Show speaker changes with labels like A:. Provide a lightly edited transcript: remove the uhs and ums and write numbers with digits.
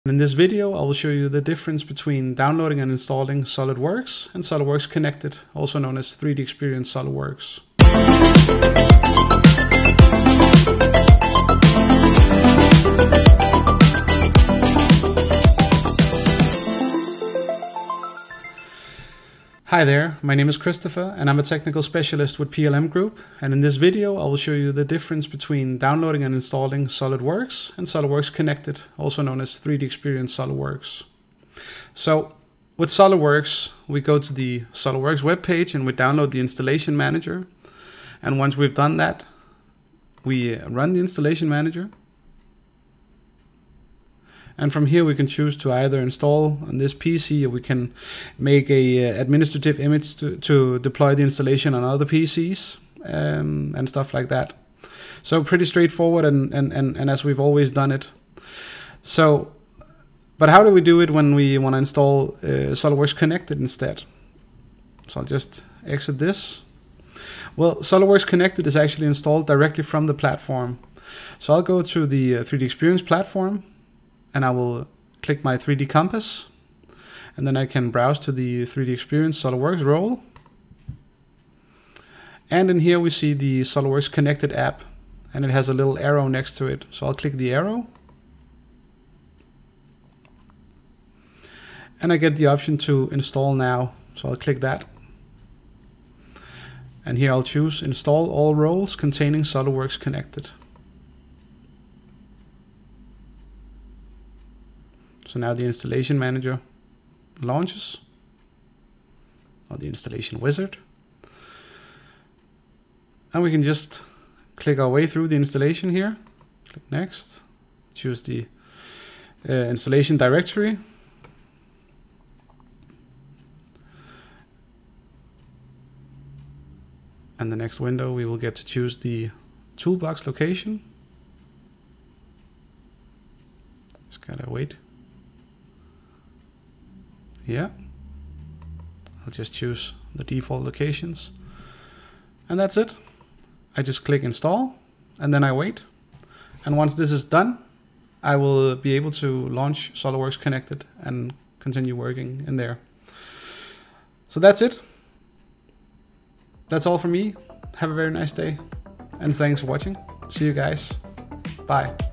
A: In this video, I will show you the difference between downloading and installing SOLIDWORKS and SOLIDWORKS Connected, also known as 3DEXPERIENCE SOLIDWORKS. Hi there, my name is Christoffer and I'm a technical specialist with PLM Group, and in this video I will show you the difference between downloading and installing SOLIDWORKS and SOLIDWORKS Connected, also known as 3DEXPERIENCE SOLIDWORKS. So with SOLIDWORKS, we go to the SOLIDWORKS webpage and we download the installation manager, and once we've done that, we run the installation manager. And from here we can choose to either install on this PC, or we can make a administrative image to deploy the installation on other PCs and stuff like that. So pretty straightforward and as we've always done it. So, but how do we do it when we want to install SOLIDWORKS Connected instead? So I'll just exit this. Well, SOLIDWORKS Connected is actually installed directly from the platform. So I'll go through the 3DEXPERIENCE platform, and I will click my 3D compass, and then I can browse to the 3DEXPERIENCE SOLIDWORKS role. And in here we see the SOLIDWORKS Connected app, and it has a little arrow next to it. So I'll click the arrow, and I get the option to install now. So I'll click that. And here I'll choose install all roles containing SOLIDWORKS Connected. So now the installation manager launches, or the installation wizard. And we can just click our way through the installation here. Click next, choose the installation directory. And the next window we will get to choose the toolbox location. Just gotta wait. Yeah, I'll just choose the default locations, and that's it. I just click install and then I wait, and once this is done I will be able to launch SOLIDWORKS Connected and continue working in there. So that's it. That's all from me. Have a very nice day and thanks for watching. See you guys. Bye.